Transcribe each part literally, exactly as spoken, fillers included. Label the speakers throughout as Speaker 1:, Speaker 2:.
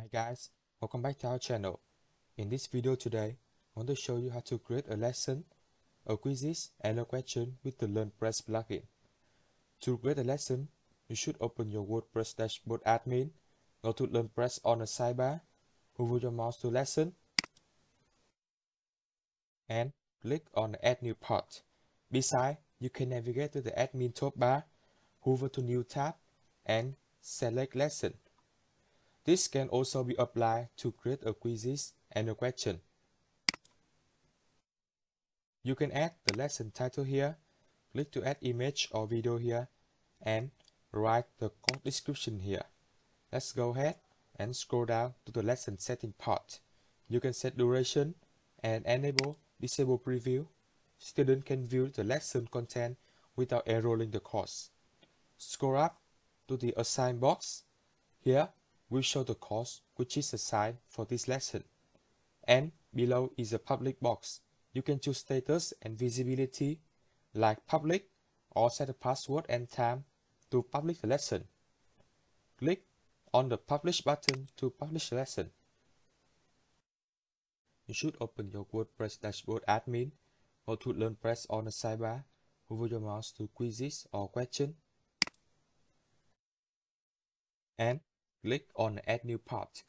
Speaker 1: Hi guys, welcome back to our channel. In this video today, I want to show you how to create a lesson, a quizzes, and a question with the LearnPress plugin. To create a lesson, you should open your WordPress dashboard admin, go to LearnPress on the sidebar, hover your mouse to lesson, and click on the Add New Part. Beside, you can navigate to the admin toolbar, hover to New tab, and select Lesson. This can also be applied to create a quizzes and a question. You can add the lesson title here, click to add image or video here, and write the code description here. Let's go ahead and scroll down to the lesson setting part. You can set duration and enable disable preview. Student can view the lesson content without enrolling the course. Scroll up to the assign box. Here, we show the course which is assigned for this lesson. And below is a public box. You can choose status and visibility like public or set a password and time to publish the lesson. Click on the publish button to publish the lesson. You should open your WordPress dashboard admin, go to LearnPress on the sidebar, hover your mouse to quizzes or question, and click on Add New Part.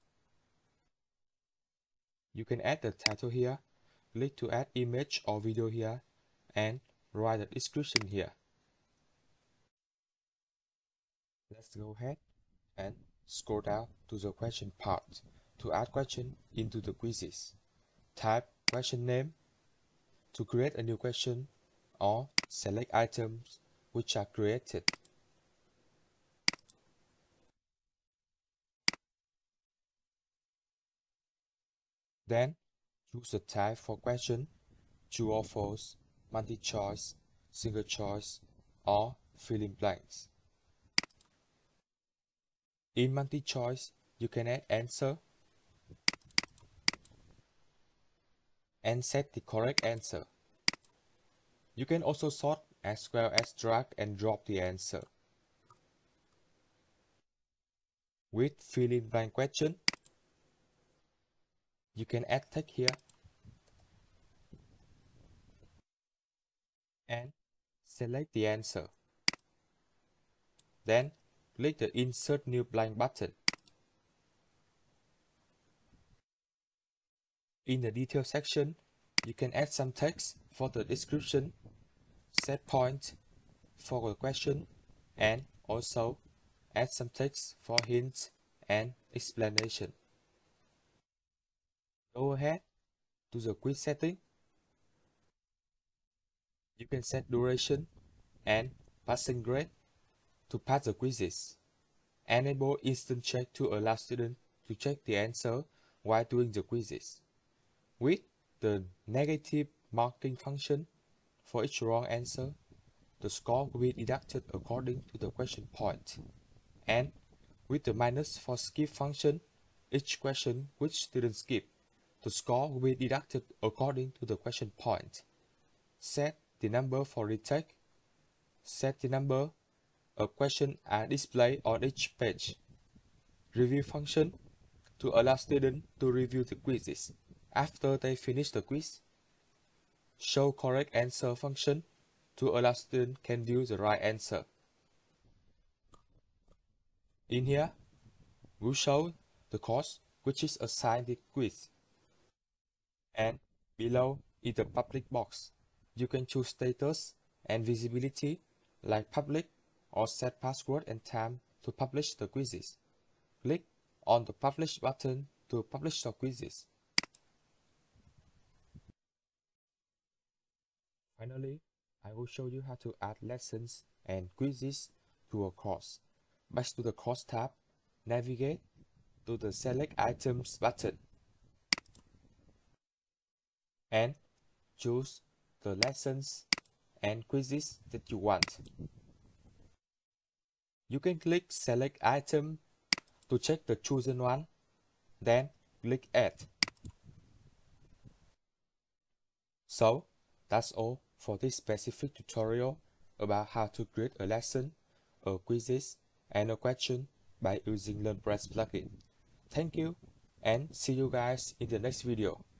Speaker 1: You can add the title here, click to add image or video here, and write the description here. Let's go ahead and scroll down to the question part. To add question into the quizzes, type question name to create a new question or select items which are created. Then choose a type for question, true or false, multi-choice, single choice, or fill in blanks. In multi-choice, you can add answer and set the correct answer. You can also sort as well as drag and drop the answer. With fill in blank question, you can add text here and select the answer. Then click the Insert New Blank button. In the detail section, you can add some text for the description, set point for the question, and also add some text for hints and explanation. Go ahead to the quiz setting. You can set duration and passing grade to pass the quizzes. Enable instant check to allow students to check the answer while doing the quizzes. With the negative marking function for each wrong answer, the score will be deducted according to the question point. And with the minus for skip function, each question which students skip, the score will be deducted according to the question point. Set the number for retake. Set the number of questions are displayed on each page. Review function to allow students to review the quizzes after they finish the quiz. Show correct answer function to allow students can view the right answer. In here, we'll show the course which is assigned the quiz. And below is the public box. You can choose status and visibility like public or set password and time to publish the quizzes. Click on the publish button to publish the quizzes. Finally, I will show you how to add lessons and quizzes to a course. Back to the course tab, navigate to the select items button and choose the lessons and quizzes that you want. You can click select item to check the chosen one, then click add. So that's all for this specific tutorial about how to create a lesson, a quizzes, and a question by using LearnPress plugin. Thank you and see you guys in the next video.